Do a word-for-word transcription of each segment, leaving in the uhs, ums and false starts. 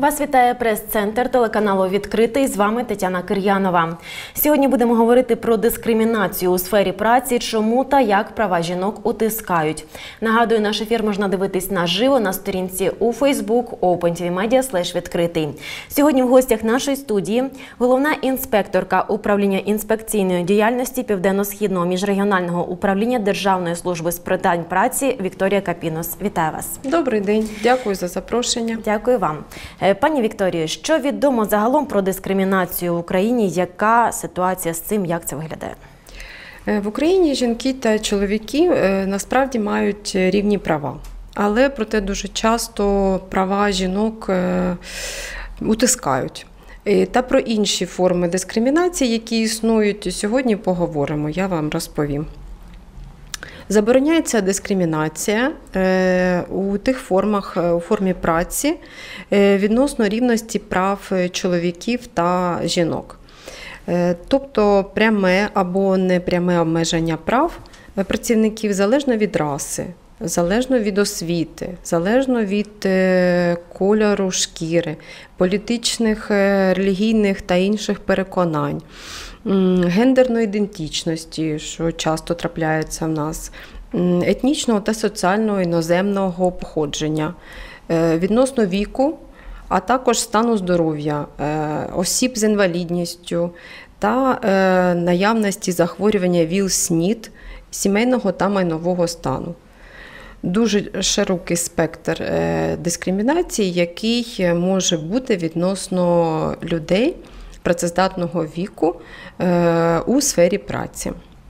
Вас вітає прес-центр телеканалу «Відкритий». З вами Тетяна Кир'янова. Сьогодні будемо говорити про дискримінацію у сфері праці, чому та як права жінок утискають. Нагадую, наш ефір можна дивитись наживо на сторінці у Facebook OpenTVMedia слеш відкритий. Сьогодні в гостях нашої студії головна інспекторка управління інспекційної діяльності Південно-Східного міжрегіонального управління Державної служби з питань праці Вікторія Капінос. Вітаю вас. Добрий день. Дякую за запрошення. Дякую вам. Пані Вікторію, що відомо загалом про дискримінацію в Україні? Яка ситуація з цим, як це виглядає? В Україні жінки та чоловіки насправді мають рівні права. Але проте дуже часто права жінок утискають. Та про інші форми дискримінації, які існують, сьогодні поговоримо, я вам розповім. Забороняється дискримінація у тих формах, у формі праці відносно рівності прав чоловіків та жінок. Тобто пряме або непряме обмеження прав працівників залежно від раси, залежно від освіти, залежно від кольору шкіри, політичних, релігійних та інших переконань, гендерної ідентичності, що часто трапляється в нас, етнічного та соціального іноземного походження, відносно віку, а також стану здоров'я, осіб з інвалідністю та наявності захворювання ВІЛ-СНІД, сімейного та майнового стану. Дуже широкий спектр дискримінації, який може бути відносно людей працездатного віку у сфері праці.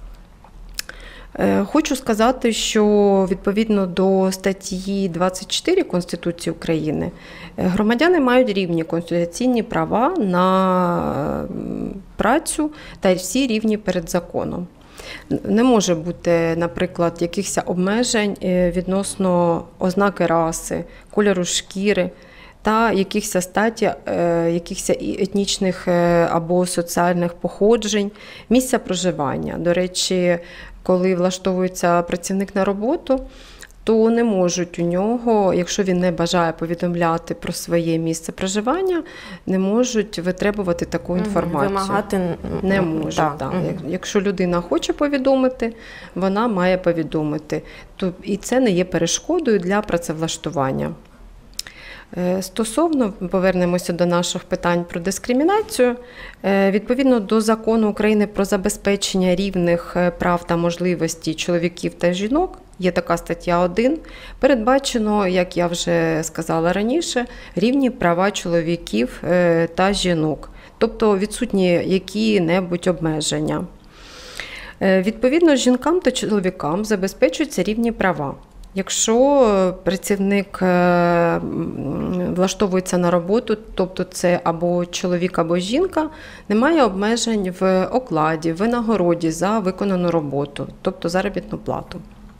Хочу сказати, що відповідно до статті двадцять чотири Конституції України громадяни мають рівні конституційні права на працю та всі рівні перед законом. Не може бути, наприклад, якихось обмежень відносно ознаки раси, кольору шкіри та якихось статі, якихось етнічних або соціальних походжень, місця проживання. До речі, коли влаштовується працівник на роботу, то не можуть у нього, якщо він не бажає повідомляти про своє місце проживання, не можуть витребувати таку інформацію. Вимагати не можуть. Так. Так. Якщо людина хоче повідомити, вона має повідомити. І це не є перешкодою для працевлаштування. Стосовно, повернемося до наших питань про дискримінацію, відповідно до Закону України про забезпечення рівних прав та можливостей чоловіків та жінок, є така стаття один, передбачено, як я вже сказала раніше, рівні права чоловіків та жінок, тобто відсутні які-небудь обмеження. Відповідно, жінкам та чоловікам забезпечуються рівні права. Якщо працівник влаштовується на роботу, тобто це або чоловік, або жінка, немає обмежень в окладі, в винагороді за виконану роботу, тобто заробітну плату.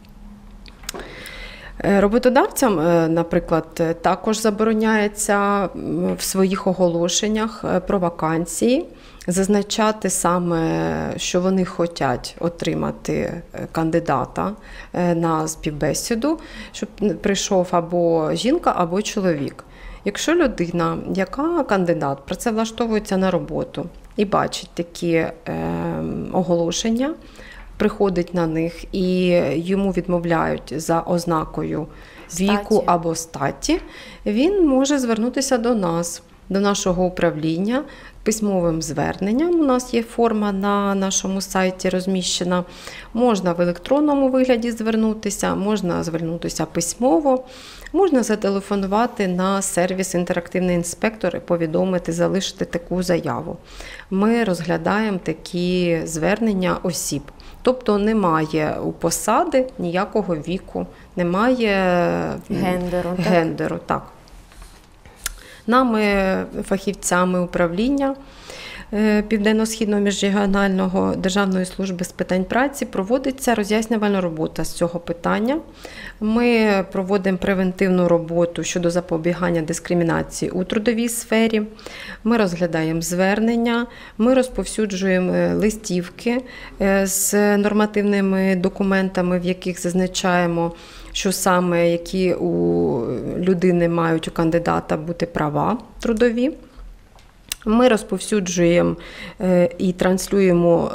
Роботодавцям, наприклад, також забороняється в своїх оголошеннях про вакансії зазначати саме, що вони хочуть отримати кандидата на співбесіду, щоб прийшов або жінка, або чоловік. Якщо людина, яка кандидат, працевлаштовується на роботу і бачить такі е, оголошення, приходить на них і йому відмовляють за ознакою віку статі. або статі, він може звернутися до нас, до нашого управління, письмовим зверненням. У нас є форма на нашому сайті розміщена. Можна в електронному вигляді звернутися, можна звернутися письмово, можна зателефонувати на сервіс «Інтерактивний інспектор» і повідомити, залишити таку заяву. Ми розглядаємо такі звернення осіб. Тобто немає у посади ніякого віку, немає гендеру. гендеру так. Нами, фахівцями управління, Південно-Східного міжрегіонального державної служби з питань праці проводиться роз'яснювальна робота з цього питання. Ми проводимо превентивну роботу щодо запобігання дискримінації у трудовій сфері. Ми розглядаємо звернення, ми розповсюджуємо листівки з нормативними документами, в яких зазначаємо, що саме які у людини мають у кандидата бути права трудові. Ми розповсюджуємо і транслюємо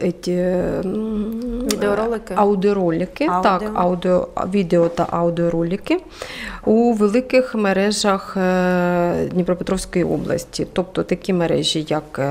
відеоролики, аудіоролики, аудіо. так, аудіо, відео та аудіоролики у великих мережах Дніпропетровської області, тобто такі мережі, як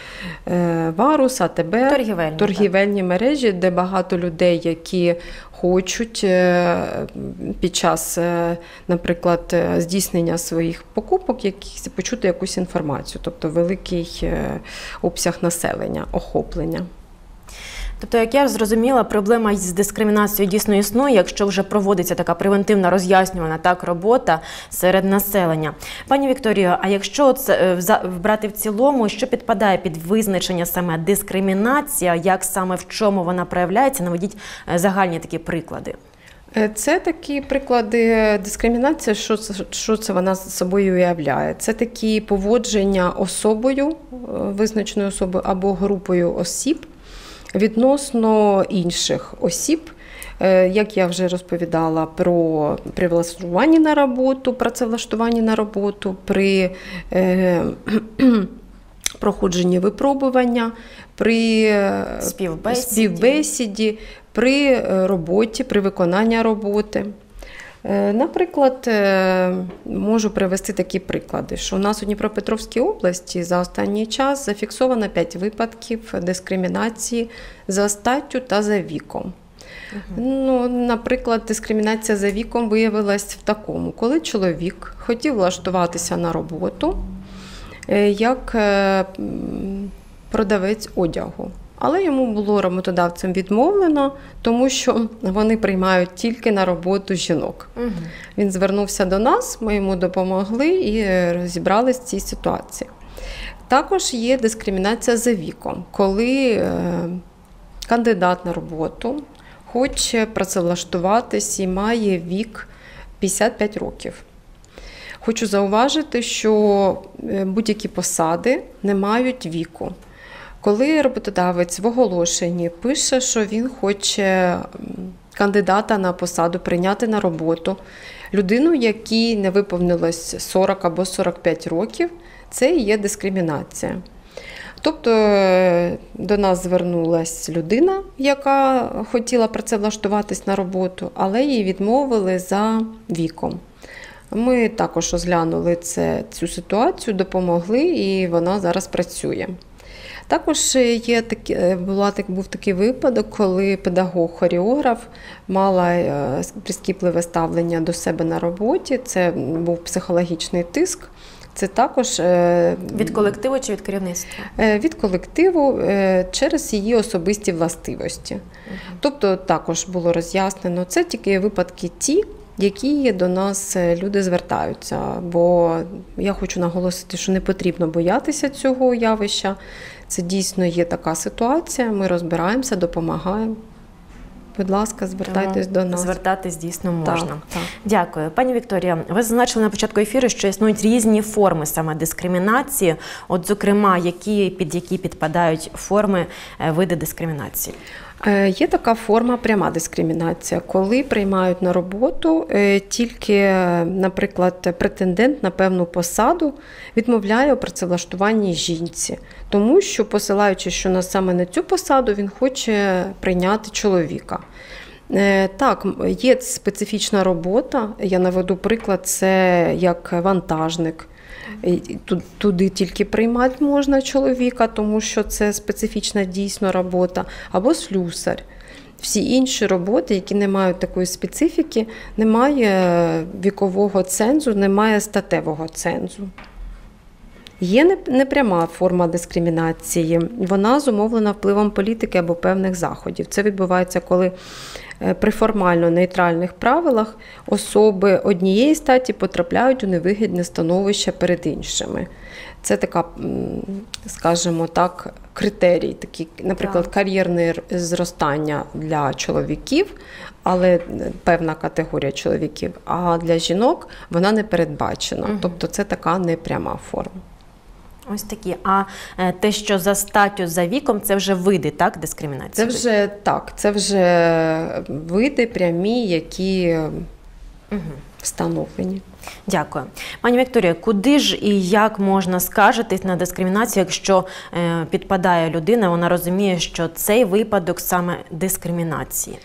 Варус, АТБ, торгівельні, торгівельні мережі, де багато людей, які хочуть під час, наприклад, здійснення своїх покупок якісь почути якусь інформацію, тобто великий обсяг населення, охоплення. Тобто, як я зрозуміла, проблема з дискримінацією дійсно існує, якщо вже проводиться така превентивна роз'яснювана так робота серед населення. Пані Вікторіо, а якщо це брати в цілому, що підпадає під визначення саме дискримінація, як саме в чому вона проявляється, наведіть загальні такі приклади. Це такі приклади дискримінації, що це, що це вона собою уявляє. Це такі поводження особою, визначеною особою або групою осіб, відносно інших осіб, як я вже розповідала, про працевлаштування на роботу, працевлаштування на роботу, при е, проходженні випробування, при співбесіді. співбесіді, при роботі, при виконанні роботи. Наприклад, можу привести такі приклади, що у нас у Дніпропетровській області за останній час зафіксовано п'ять випадків дискримінації за статтю та за віком. Угу. Ну, наприклад, дискримінація за віком виявилась в такому, коли чоловік хотів влаштуватися на роботу як продавець одягу. Але йому було роботодавцем відмовлено, тому що вони приймають тільки на роботу жінок. Угу. Він звернувся до нас, ми йому допомогли і розібралися в цій ситуації. Також є дискримінація за віком, коли кандидат на роботу хоче працевлаштуватись і має вік п'ятдесят п'ять років. Хочу зауважити, що будь-які посади не мають віку. Коли роботодавець в оголошенні пише, що він хоче кандидата на посаду прийняти на роботу, людину, якій не виповнилось сорок або сорок п'ять років, це і є дискримінація. Тобто до нас звернулася людина, яка хотіла працевлаштуватись на роботу, але їй відмовили за віком. Ми також розглянули це, цю ситуацію, допомогли, і вона зараз працює. Також є такі, була, був такий випадок, коли педагог-хореограф мала прискіпливе ставлення до себе на роботі, це був психологічний тиск. Це також від колективу чи від керівництва? Від колективу через її особисті властивості. Угу. Тобто також було роз'яснено, це тільки випадки ті, які до нас люди звертаються. Бо я хочу наголосити, що не потрібно боятися цього явища. Це дійсно є така ситуація, ми розбираємося, допомагаємо. Будь ласка, звертайтесь Тому до нас. Звертатись дійсно можна. Так, так. Дякую. Пані Вікторія, ви зазначили на початку ефіру, що існують різні форми саме дискримінації, от зокрема, які, під які підпадають форми, види дискримінації. Є така форма пряма дискримінація, коли приймають на роботу тільки, наприклад, претендент на певну посаду відмовляє у працевлаштуванні жінці, тому що, посилаючи, що на саме на цю посаду він хоче прийняти чоловіка. Так, є специфічна робота, я наведу приклад, це як вантажник. Туди тільки приймати можна чоловіка, тому що це специфічна дійсно робота, або слюсар. Всі інші роботи, які не мають такої специфіки, немає вікового цензу, немає статевого цензу. Є непряма форма дискримінації. Вона зумовлена впливом політики або певних заходів. Це відбувається, коли при формально нейтральних правилах особи однієї статі потрапляють у невигідне становище перед іншими. Це така, скажімо так, критерій, такий, наприклад, так. кар'єрне зростання для чоловіків, але певна категорія чоловіків, а для жінок вона не передбачена. Угу. Тобто це така непряма форма. Ось такі. А те, що за статтю, за віком, це вже види, так, дискримінації? Це вже так, це вже види прямі, які угу. встановлені. Дякую. Пані Вікторія, куди ж і як можна скаржитись на дискримінацію, якщо е, підпадає людина, вона розуміє, що цей випадок саме дискримінації?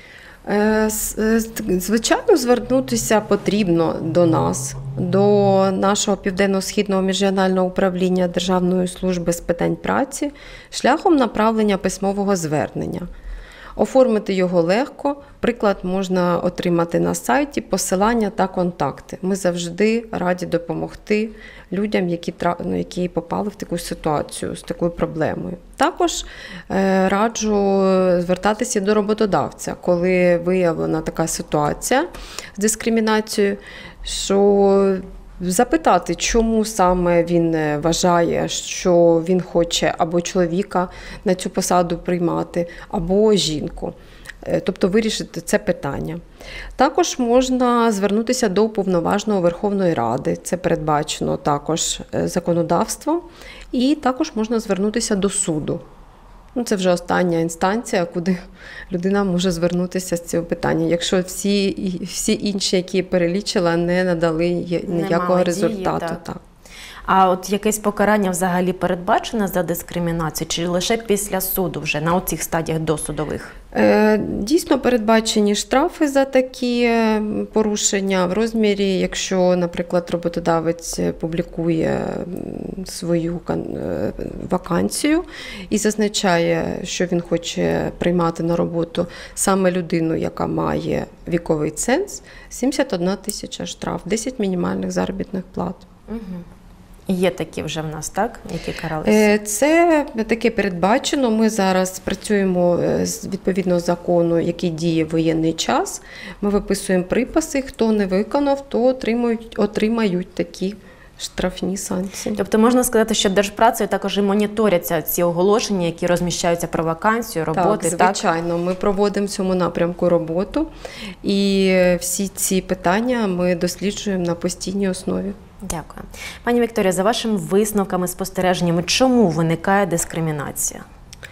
Звичайно, звернутися потрібно до нас, до нашого Південно-Східного міжрегіонального управління Державної служби з питань праці шляхом направлення письмового звернення. Оформити його легко, приклад можна отримати на сайті, посилання та контакти. Ми завжди раді допомогти людям, які, ну, які попали в таку ситуацію, з такою проблемою. Також е, раджу звертатися до роботодавця, коли виявлена така ситуація з дискримінацією, що запитати, чому саме він вважає, що він хоче або чоловіка на цю посаду приймати, або жінку. Тобто вирішити це питання. Також можна звернутися до Уповноваженого Верховної Ради, це передбачено також законодавством, і також можна звернутися до суду. Ну, це вже остання інстанція, куди людина може звернутися з цього питання, якщо всі, всі інші, які я перелічила, не надали ніякого не результату. Дії, так. Так. А от якесь покарання взагалі передбачено за дискримінацію, чи лише після суду вже, на оцих стадіях досудових? Дійсно передбачені штрафи за такі порушення в розмірі, якщо, наприклад, роботодавець публікує свою вакансію і зазначає, що він хоче приймати на роботу саме людину, яка має віковий ценз, сімдесят одна тисяча штраф, десять мінімальних заробітних плат. Угу. Є такі вже в нас, так? Які каралися? Це таке передбачено. Ми зараз працюємо відповідно закону, який діє в воєнний час. Ми виписуємо приписи, хто не виконав, то отримають, отримають такі штрафні санкції. Тобто можна сказати, що Держпрацею також і моніторяться ці оголошення, які розміщаються про вакансію, роботи, так? Так, звичайно. Ми проводимо в цьому напрямку роботу. І всі ці питання ми досліджуємо на постійній основі. Дякую. Пані Вікторія, за вашими висновками, спостереженнями, чому виникає дискримінація?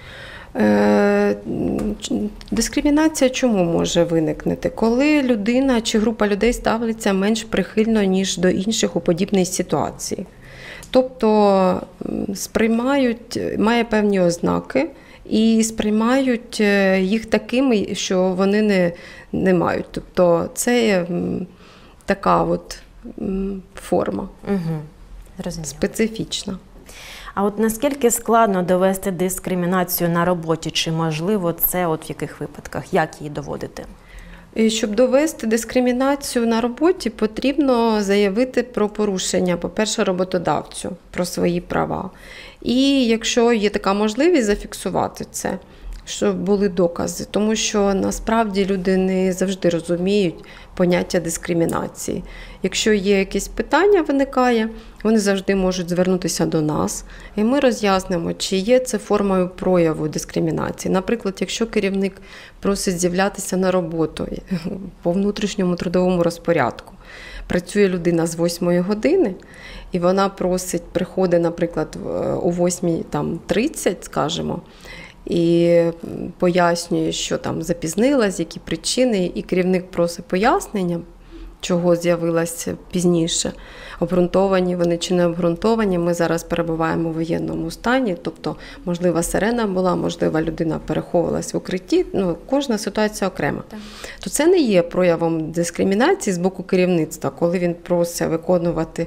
Е, дискримінація чому може виникнути? Коли людина чи група людей ставиться менш прихильно, ніж до інших у подібній ситуації. Тобто сприймають, має певні ознаки і сприймають їх такими, що вони не, не мають. Тобто це така от форма. Угу. Специфічна. А от наскільки складно довести дискримінацію на роботі? Чи можливо це от в яких випадках? Як її доводити? Щоб довести дискримінацію на роботі, потрібно заявити про порушення, по-перше, роботодавцю, про свої права. І якщо є така можливість, зафіксувати це, щоб були докази. Тому що насправді люди не завжди розуміють поняття дискримінації. Якщо є якесь питання, виникає, вони завжди можуть звернутися до нас, і ми роз'яснимо, чи є це формою прояву дискримінації. Наприклад, якщо керівник просить з'являтися на роботу по внутрішньому трудовому розпорядку, працює людина з восьмої години, і вона просить, приходить, наприклад, о восьмій тридцять, скажімо, і пояснює, що там запізнилась, які причини, і керівник просить пояснення, чого з'явилася пізніше. Обґрунтовані вони чи не обґрунтовані. Ми зараз перебуваємо у воєнному стані, тобто, можливо, сирена була, можливо, людина переховувалась в укритті, ну, кожна ситуація окрема. Так. То це не є проявом дискримінації з боку керівництва, коли він просить виконувати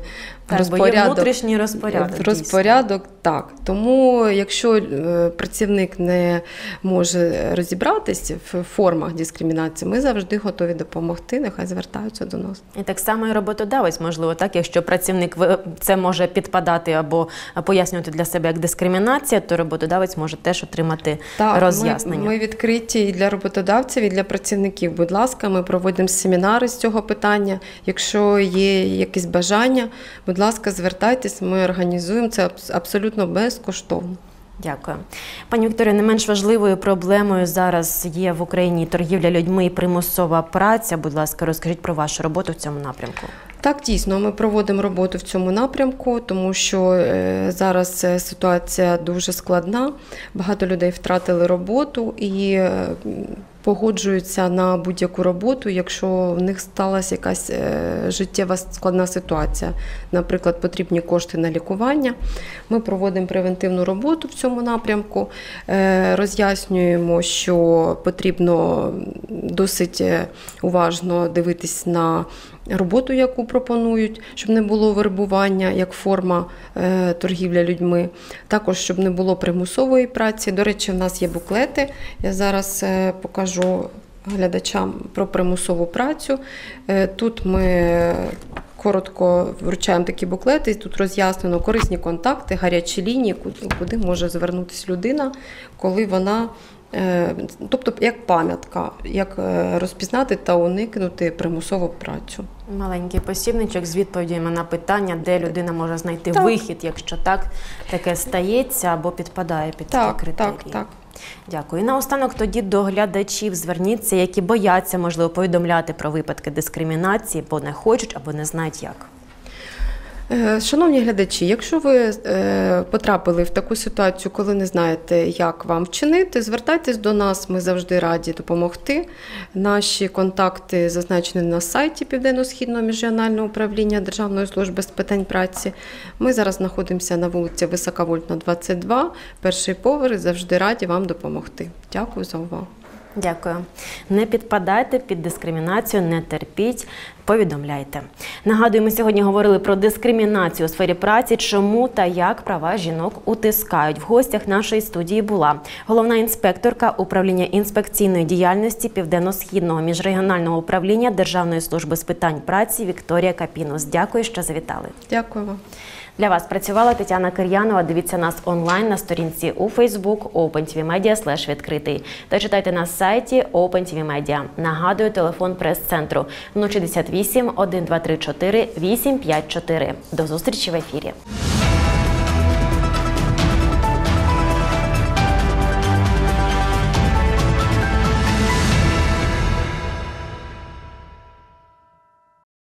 Так, бо є внутрішній розпорядок. Розпорядок, так. Тому, якщо е, працівник не може розібратися в формах дискримінації, ми завжди готові допомогти, нехай звертаються до нас. І так само і роботодавець, можливо, так, якщо працівник ви- це може підпадати або пояснювати для себе як дискримінація, то роботодавець може теж отримати Так, роз'яснення. Ми, ми відкриті і для роботодавців, і для працівників. Будь ласка, ми проводимо семінари з цього питання. Якщо є якісь бажання, будь ласка, звертайтесь, ми організуємо це абс- абсолютно безкоштовно. Дякую. Пані Вікторія, не менш важливою проблемою зараз є в Україні торгівля людьми і примусова праця. Будь ласка, розкажіть про вашу роботу в цьому напрямку. Так, дійсно, ми проводимо роботу в цьому напрямку, тому що е, зараз е, ситуація дуже складна. Багато людей втратили роботу і е, погоджуються на будь-яку роботу, якщо в них сталася якась е, життєва складна ситуація. Наприклад, потрібні кошти на лікування. Ми проводимо превентивну роботу в цьому напрямку, е, роз'яснюємо, що потрібно досить е, уважно дивитись на роботу, яку пропонують, щоб не було вербування як форма е, торгівля людьми. Також, щоб не було примусової праці. До речі, в нас є буклети. Я зараз е, покажу глядачам про примусову працю. Е, тут ми коротко вручаємо такі буклети, і тут роз'яснено корисні контакти, гарячі лінії, куди, куди може звернутися людина, коли вона тобто як пам'ятка, як розпізнати та уникнути примусову працю. Маленький посібничок з відповідями на питання, де людина може знайти так. вихід, якщо так таке стається або підпадає під так, такі критерії. Так, так. Дякую. І наостанок тоді до глядачів зверніться, які бояться, можливо, повідомляти про випадки дискримінації, бо не хочуть або не знають як. Шановні глядачі, якщо ви потрапили в таку ситуацію, коли не знаєте, як вам вчинити, звертайтесь до нас, ми завжди раді допомогти. Наші контакти зазначені на сайті Південно-Східного міжрегіонального управління Державної служби з питань праці. Ми зараз знаходимося на вулиці Високовольтна, двадцять два, перший поверх, завжди раді вам допомогти. Дякую за увагу. Дякую. Не підпадайте під дискримінацію, не терпіть, повідомляйте. Нагадую, ми сьогодні говорили про дискримінацію у сфері праці, чому та як права жінок утискають. В гостях нашої студії була головна інспекторка управління інспекційної діяльності Південно-Східного міжрегіонального управління Державної служби з питань праці Вікторія Капінус. Дякую, що завітали. Дякую вам. Для вас працювала Тетяна Кир'янова. Дивіться нас онлайн на сторінці у Facebook OpenTVMedia слеш відкритий. Та читайте на сайті OpenTVMedia. Нагадую, телефон прес-центру нуль шістдесят вісім, один два три чотири, вісім п'ять чотири. До зустрічі в ефірі.